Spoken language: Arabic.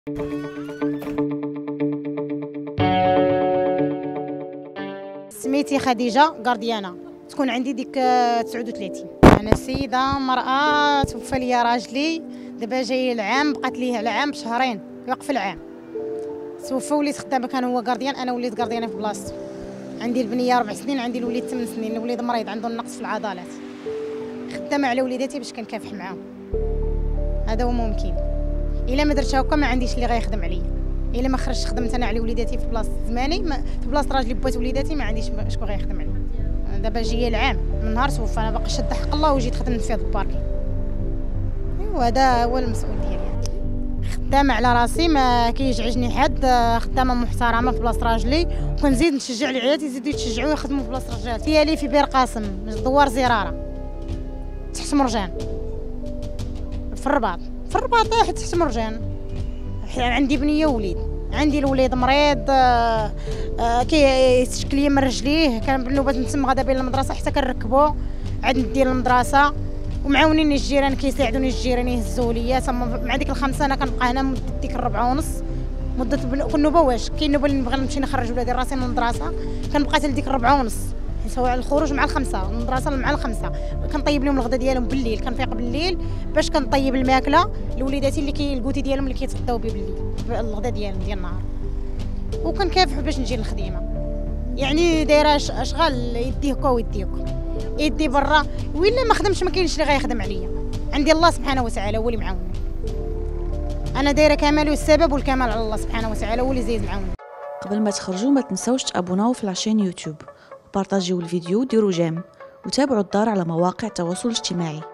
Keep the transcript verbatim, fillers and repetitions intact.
سميتي خديجه غارديانا، تكون عندي ديك تسعة وثلاثين. انا سيده مراه توفى لي راجلي، دابا جاي العام، بقات ليه العام بشهرين يوقف العام. توفى وليت خدامه، كان هو غارديان، انا وليت غارديانه في بلاصتو. عندي البنيه ربع سنين، عندي الوليد ثمان سنين. الوليد مريض عنده النقص في العضلات، خدامه على وليداتي باش كنكافح معاهم. هذا هو ممكن. الا ما درتش هكا ما عنديش اللي غيخدم عليا. الا ما خرجت خدمت انا على وليداتي في بلاصه زماني، في بلاصه راجلي بوات وليداتي، ما عنديش شكون غيخدم عليا. دابا جايه العام من نهار توفى، انا باقي شاده حق الله وجيت خدمت في هذا الباركي. ايوا هذا هو المسؤول ديالي. خدامه على راسي، ما كيزعجني حد، خدامه محترمه في بلاصه راجلي، وكنزيد نشجع العيالات يزيدوا يتشجعوا يخدموا في بلاصه رجالات. ديالي في بير قاسم، دوار زراره تحت مرجان، في الرباط في الرباط تحت تحت مرجان. عندي بنيه ووليد، عندي الوليد مريض، آه آه كيتشكل لي من رجليه، كان بالنوبات نتسمى غادا بين المدرسه حتى كنركبو عاد ندير المدرسه، ومعاونيني الجيران كيساعدوني الجيران يهزوا ليا. تما مع ديك الخمسه انا كنبقى هنا مده ديك الربعه ونص، مده النوبه. واش كاين نوبه اللي نبغي نمشي نخرج ولادي راسي من المدرسه، كنبقى حتى لديك الربعه ونص، سواء الخروج مع الخمسه، المدرسه مع الخمسه. كنطيب لهم الغدا ديالهم بالليل، كنفيق بالليل باش كنطيب الماكله لوليداتي اللي كي الكوتي ديالهم اللي كيتغداو به بالليل، الغدا ديالهم ديال النهار، وكنكافح باش نجي للخدمه. يعني دايره اشغال يدي هكا ويدي هكا، يدي برا، وإلا ما خدمش ما كاينش اللي غيخدم عليا. عندي الله سبحانه وتعالى هو اللي معاوني. انا دايره كمال، والسبب والكمال على الله سبحانه وتعالى، هو اللي زايد معاوني. قبل ما تخرجوا ما تنسوش تابوناو في لاشين يوتيوب، وبارطاجيو الفيديو وديروا جيم، وتابعوا الدار على مواقع التواصل الاجتماعي.